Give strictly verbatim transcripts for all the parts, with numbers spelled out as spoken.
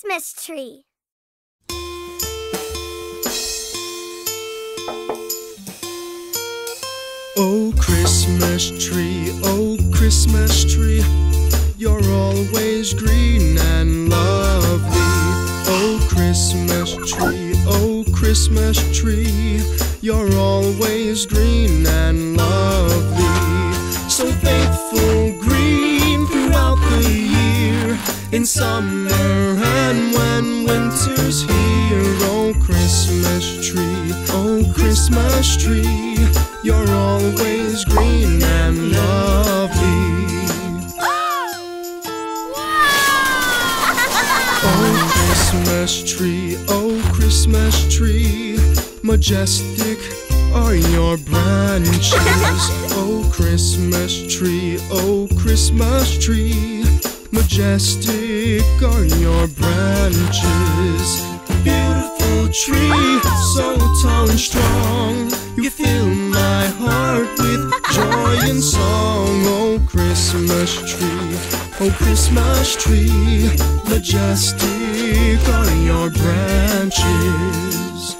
Christmas tree. Oh, Christmas tree, oh, Christmas tree, you're always green and lovely. Oh, Christmas tree, oh, Christmas tree, you're always green and lovely. So faithful, green throughout the year, in summer and when winter's here. Oh, Christmas tree, oh, Christmas tree, you're always green and lovely. Oh, Christmas tree, oh, Christmas tree, majestic are your branches. Oh, Christmas tree, oh, Christmas tree, majestic are your branches. Beautiful tree, so tall and strong, you fill my heart with joy and song. Oh, Christmas tree, oh, Christmas tree, majestic are your branches.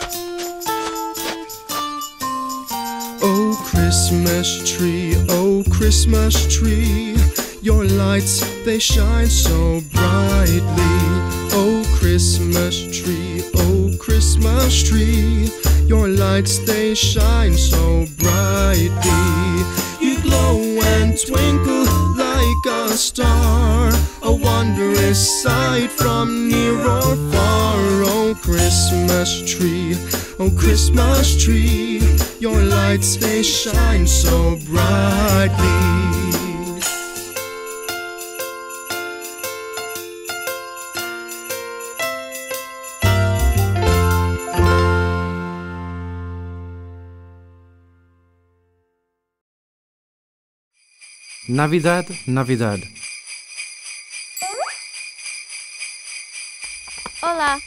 Oh, Christmas tree, oh, Christmas tree, your lights, they shine so brightly. Oh, Christmas tree, oh, Christmas tree, your lights, they shine so brightly. You glow and twinkle like a star, a wondrous sight from near or far. Oh, Christmas tree, oh, Christmas tree, your lights, they shine so brightly. Navidad, Navidad. Hola.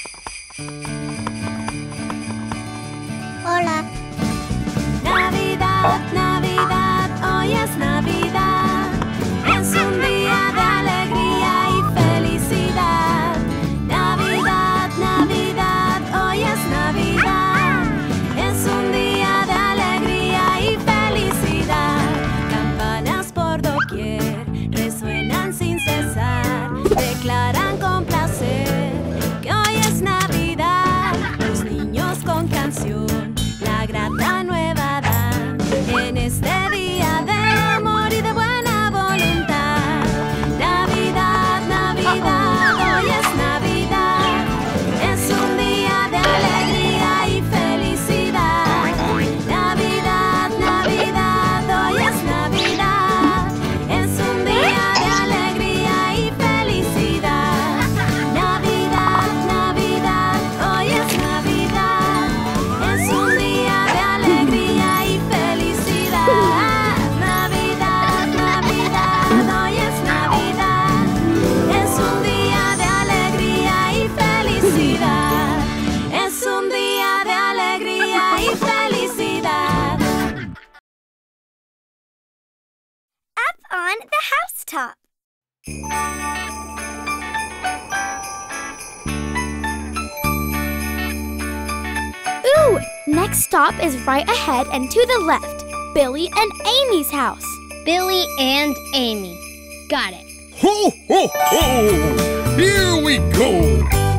Hola. Navidad, Navidad, hoy es Navidad. Es un día de alegría y felicidad. Navidad, Navidad, hoy es Navidad. Es un día de alegría y felicidad. Campanas por doquier resuenan sin cesar. Declaran con placer que hoy es Navidad. Los niños con canción la grata nueva dan en este día de amor y de buena voluntad. Navidad, Navidad, hoy es Navidad. Es un día de alegría y felicidad. Navidad, Navidad, hoy es Navidad. Es un día de alegría y felicidad. Navidad, Navidad, hoy es Navidad. Es un día de alegría y felicidad. Navidad, Navidad, hoy es Navidad. Es un día de alegría y felicidad. Es un día de alegría y felicidad. Up on the housetop. Ooh! Next stop is right ahead and to the left. Billy and Amy's house. Billy and Amy. Got it. Ho, ho, ho! Here we go!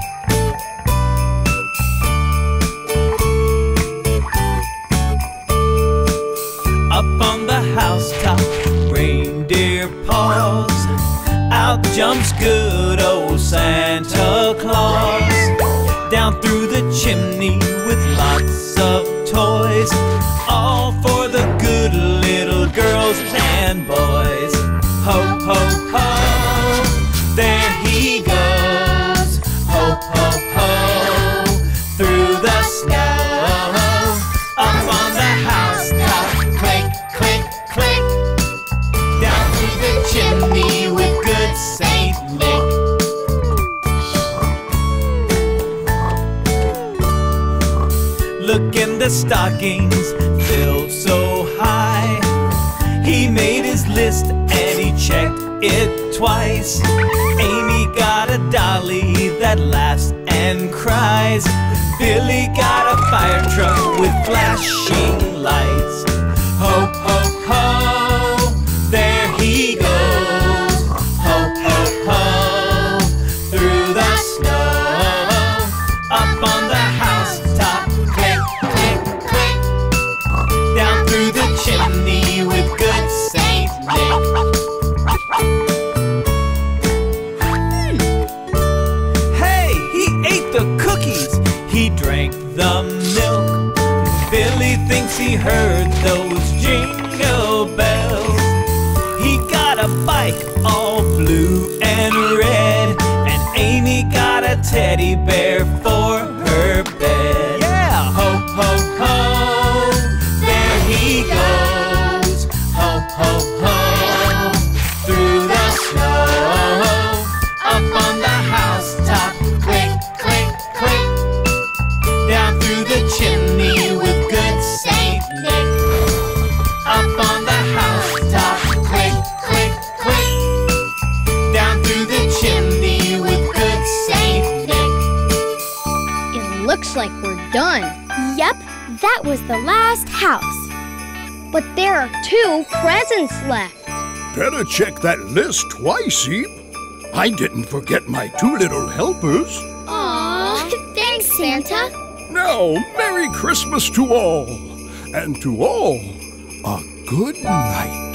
Up on the housetop, reindeer paws. Out jumps good old Santa Claus. Down through the chimney with lots of toys, all for the good little girls and boys. Ho, ho, ho, there he goes. Ho, ho, ho, through the snow. Up on the housetop, click, click, click. Down through the chimney with good Saint Nick. Look in the stockings, filled so high. He made his list and he checked it twice. Amy got a dolly that laughs and cries. Billy got a fire truck with flashing lights. Ho, ho, ho, there he goes. Ho, ho, ho, through the snow. Up on the housetop, click, click, click. Down through the chimney with good Saint Nick. Hey, he ate the cookies, he drank the milk. Billy thinks he heard those jingle bells. He got a bike all blue and red, and Amy got a teddy bear for her bed. Yeah! Ho, ho, ho, there he goes. Ho, ho, ho, through the snow. Up on the housetop, click, click, click. Down through the chimney with good Saint Nick. Up on the housetop, click, click, click. Down through the chimney with good Saint Nick. It looks like we're done. Yep, that was the last house. But there are two presents left. Better check that list twice, Eep. I didn't forget my two little helpers. Aww, thanks, Santa. Now, Merry Christmas to all, and to all, a good night.